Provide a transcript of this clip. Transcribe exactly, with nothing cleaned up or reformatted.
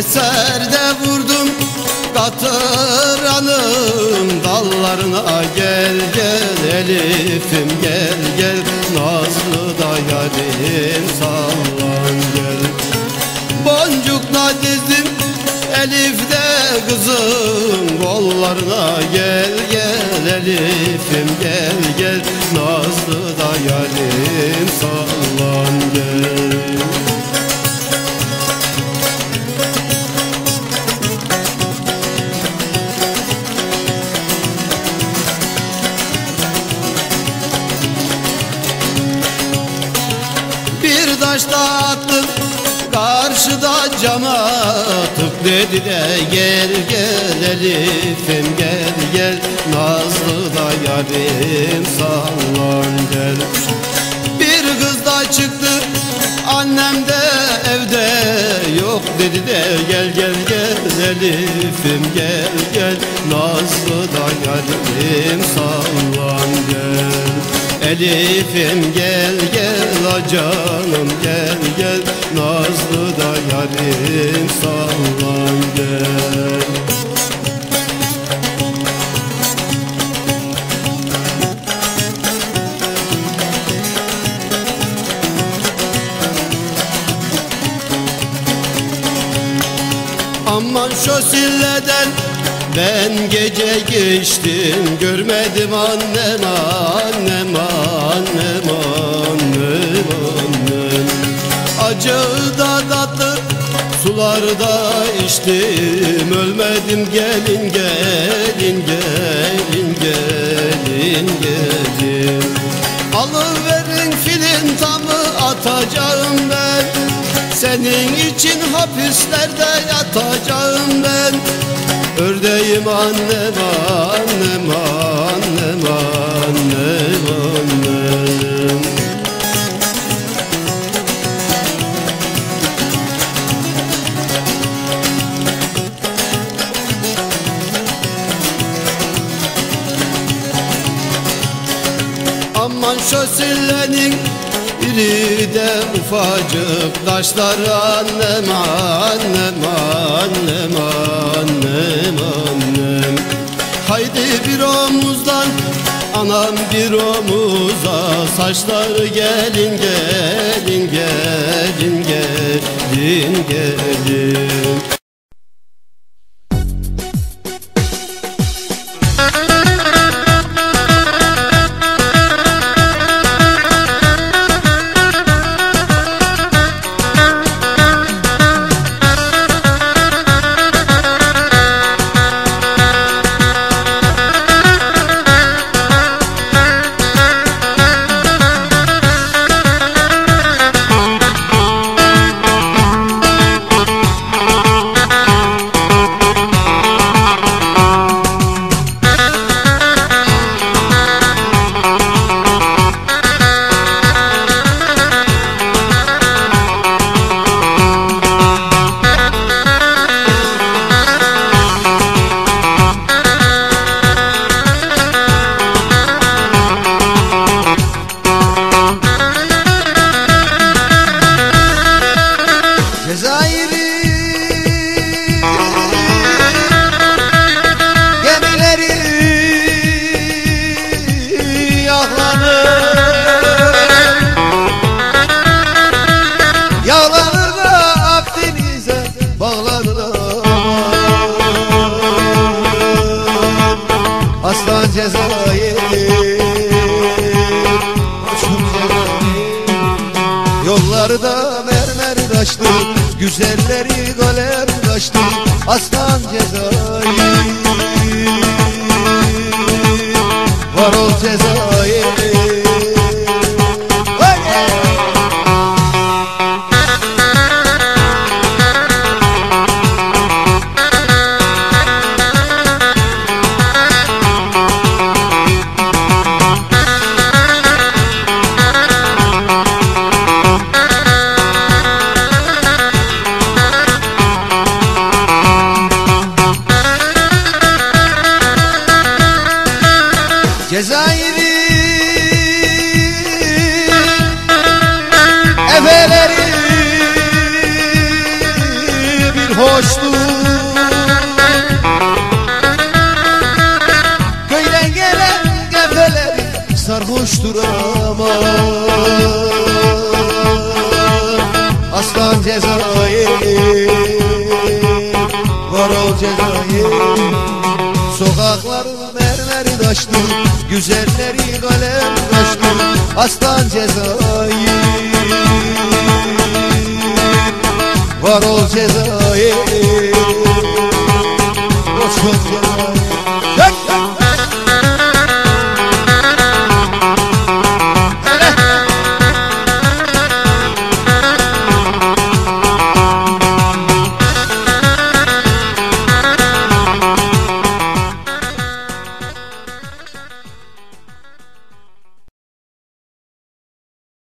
Eserde vurdum katıranın dallarına. Gel gel Elif'im gel gel, nazlı da yarim sallan gel. Boncukla dizdim Elif de kızım kollarına. Gel gel Elif'im gel gel, nazlı da yarim sallan gel. Bir taş da attım karşıda cama, tık dedi de gel gel Elif'im gel gel, nazlı da yarim sallan gel. Bir kız da çıktı annem de evde yok dedi de gel gel gel Elif'im gel gel, nazlı da yarim sallan gel. Elif'im gel gel a canım gel gel, nazlı da yarim sallan gel. Aman şu silleden ben gece geçtim, görmedim annem annem annem annem annem. Acı da tatlı sularda içtim, ölmedim gelin gelin gelin gelin gelin. Alıverin filin tamı atacağım ben, senin için hapislerde yatacağım ben. Ördeğim annem annem annem annem annem. Aman şu sillenin biri de ufacık taşlar annem annem annem annem annem. Haydi bir omuzdan anam bir omuza, saçları gelin gelin gelin gelin gelin. Aslan Cezayir, koçum Cezayir. Yollarda mermer taştı, güzelleri kalem kaçtı. Aslan Cezayir, var ol Cezayir. Cezayir'in Aslan Cezayir, var ol Cezayir. Sokaklar mermer taşlı, güzelleri kalem kaşlı. Aslan Cezayir, var ol Cezayir.